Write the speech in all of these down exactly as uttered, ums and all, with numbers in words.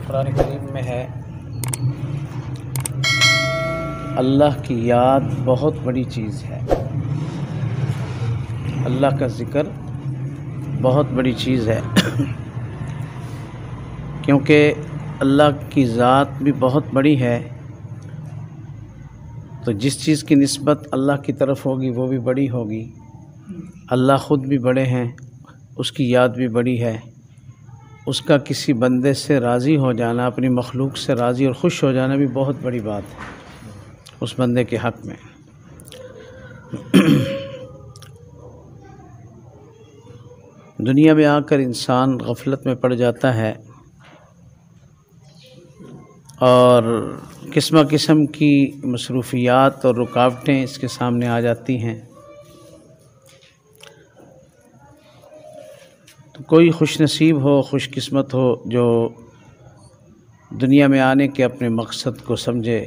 قرآن کریم میں ہے اللہ کی یاد بہت بڑی چیز ہے، اللہ کا ذکر بہت بڑی چیز ہے، کیونکہ اللہ کی ذات بھی بہت بڑی ہے، تو جس چیز کی نسبت اللہ کی طرف ہوگی وہ بھی بڑی ہوگی۔ اللہ خود بھی بڑے ہیں، اس کی یاد بھی بڑی ہے، اس کا کسی بندے سے راضی ہو جانا، اپنی مخلوق سے راضی اور خوش ہو جانا بھی بہت بڑی بات ہے اس بندے کے حق میں۔ دنیا میں آ کر انسان غفلت میں پڑ جاتا ہے اور قسم قسم کی مصروفیات اور رکاوٹیں اس کے سامنے آ جاتی ہیں، تو کوئی خوش نصیب ہو، خوش قسمت ہو جو دنیا میں آنے کے اپنے مقصد کو سمجھے،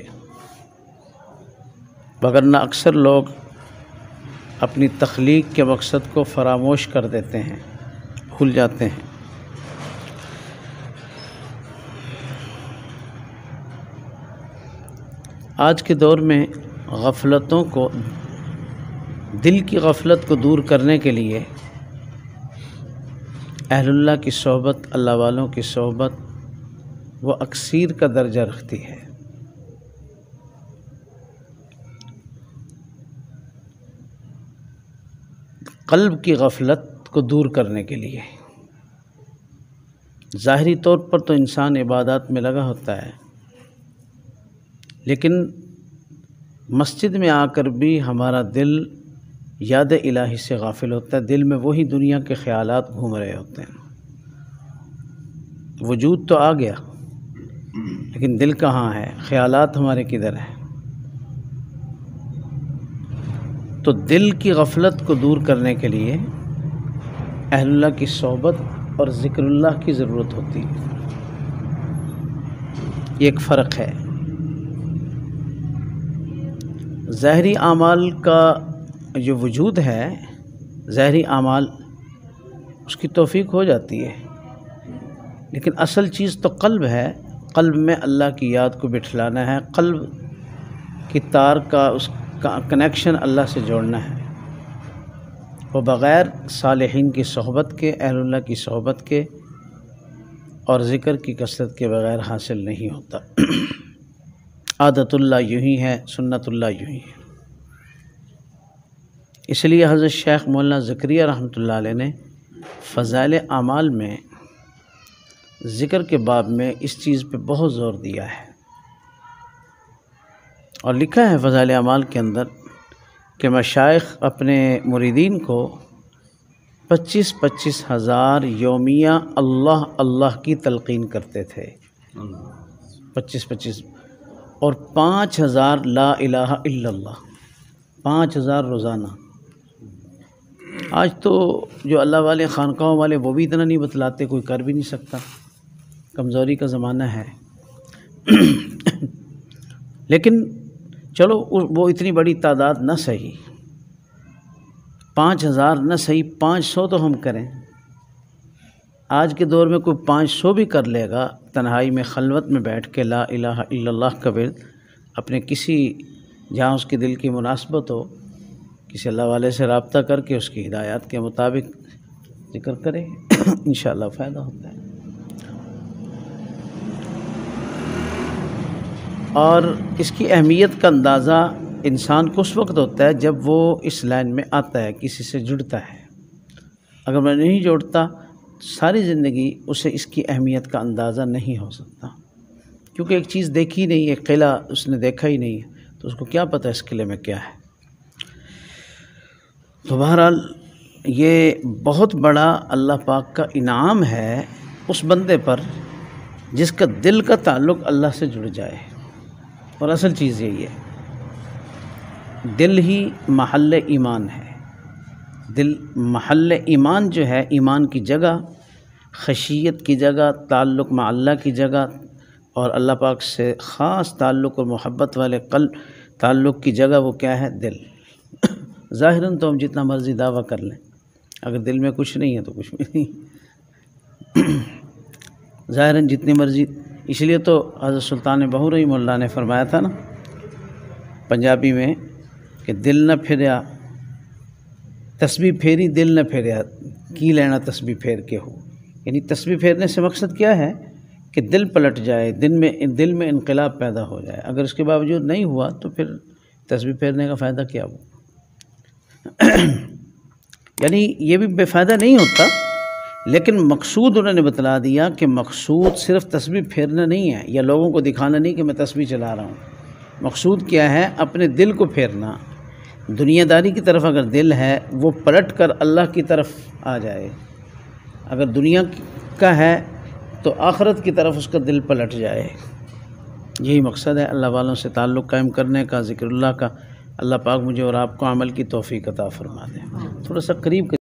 وگرنہ اکثر لوگ اپنی تخلیق کے مقصد کو فراموش کر دیتے ہیں، بھول جاتے ہیں۔ آج کے دور میں غفلتوں کو، دل کی غفلت کو دور کرنے کے لیے اہل اللہ کی صحبت، اللہ والوں کی صحبت وہ اکثیر کا درجہ رکھتی ہے۔ قلب کی غفلت کو دور کرنے کے لیے ظاہری طور پر تو انسان عبادات میں لگا ہوتا ہے، لیکن مسجد میں آ کر بھی ہمارا دل یاد الہی سے غافل ہوتا ہے، دل میں وہی دنیا کے خیالات گھوم رہے ہوتے ہیں۔ وجود تو آ گیا لیکن دل کہاں ہے، خیالات ہمارے کدھر ہیں؟ تو دل کی غفلت کو دور کرنے کے لیے اہل اللہ کی صحبت اور ذکر اللہ کی ضرورت ہوتی ہے۔ یہ ایک فرق ہے۔ ظاہری اعمال کا جو وجود ہے، ظاہری اعمال اس کی توفیق ہو جاتی ہے، لیکن اصل چیز تو قلب ہے، قلب میں اللہ کی یاد کو بٹھلانا ہے، قلب کی تار کا اس کا کنیکشن اللہ سے جوڑنا ہے، وہ بغیر صالحین کی صحبت کے، اہل اللہ کی صحبت کے اور ذکر کی کثرت کے بغیر حاصل نہیں ہوتا۔ عادت اللہ یوں ہی ہے، سنت اللہ یوں ہی ہے۔ اس لیے حضرت شیخ مولانا زکریا رحمۃ اللہ علیہ نے فضائل اعمال میں ذکر کے باب میں اس چیز پہ بہت زور دیا ہے، اور لکھا ہے فضائل اعمال کے اندر کہ مشائخ اپنے مریدین کو پچیس پچیس ہزار یومیہ اللہ اللہ کی تلقین کرتے تھے، پچیس پچیس، اور پانچ ہزار لا الہ الا اللہ، پانچ ہزار روزانہ۔ آج تو جو اللہ والے، خانقاہوں والے، وہ بھی اتنا نہیں بتلاتے، کوئی کر بھی نہیں سکتا، کمزوری کا زمانہ ہے۔ لیکن چلو وہ اتنی بڑی تعداد نہ صحیح، پانچ ہزار نہ صحیح، پانچ سو تو ہم کریں۔ آج کے دور میں کوئی پانچ سو بھی کر لے گا، تنہائی میں خلوت میں بیٹھ کے لا الہ الا اللہ کا ورد اپنے کسی، جہاں اس کے دل کی مناسبت ہو، کسی اللہ والے سے رابطہ کر کے اس کی ہدایات کے مطابق ذکر کرے، انشاءاللہ فائدہ ہوتا ہے۔ اور اس کی اہمیت کا اندازہ انسان کو اس وقت ہوتا ہے جب وہ اس لائن میں آتا ہے، کسی سے جڑتا ہے۔ اگر میں نہیں جوڑتا، ساری زندگی اسے اس کی اہمیت کا اندازہ نہیں ہو سکتا، کیونکہ ایک چیز دیکھی نہیں، ایک قلعہ اس نے دیکھا ہی نہیں ہے، تو اس کو کیا پتہ اس قلعے میں کیا ہے۔ تو بہرحال یہ بہت بڑا اللہ پاک کا انعام ہے اس بندے پر جس کا دل کا تعلق اللہ سے جڑ جائے، اور اصل چیز یہی ہے، دل ہی محل ایمان ہے۔ دل محل ایمان جو ہے، ایمان کی جگہ، خشیت کی جگہ، تعلق مع اللہ کی جگہ، اور اللہ پاک سے خاص تعلق اور محبت والے قلب تعلق کی جگہ، وہ کیا ہے؟ دل۔ ظاہراً تو ہم جتنا مرضی دعویٰ کر لیں، اگر دل میں کچھ نہیں ہے تو کچھ بھی نہیں۔ ظاہراً جتنی مرضی اس لیے تو حضرت سلطان بہو رحمہ اللہ نے فرمایا تھا نا پنجابی میں کہ دل نہ پھریا تسبیح پھیری دل نہ پھیریا کی لینا تسبیح پھیر کے ہو، یعنی تسبیح پھیرنے سے مقصد کیا ہے کہ دل پلٹ جائے، دل میں دل میں انقلاب پیدا ہو جائے۔ اگر اس کے باوجود نہیں ہوا تو پھر تسبیح پھیرنے کا فائدہ کیا ہوا؟ یعنی یہ بھی بے فائدہ نہیں ہوتا، لیکن مقصود انہوں نے بتلا دیا کہ مقصود صرف تسبیح پھیرنا نہیں ہے یا لوگوں کو دکھانا نہیں کہ میں تسبیح چلا رہا ہوں۔ مقصود کیا ہے؟ اپنے دل کو پھیرنا۔ دنیا داری کی طرف اگر دل ہے وہ پلٹ کر اللہ کی طرف آ جائے، اگر دنیا کا ہے تو آخرت کی طرف اس کا دل پلٹ جائے۔ یہی مقصد ہے اللہ والوں سے تعلق قائم کرنے کا، ذکر اللہ کا۔ اللہ پاک مجھے اور آپ کو عمل کی توفیق عطا فرما دے۔ تھوڑا سا قریب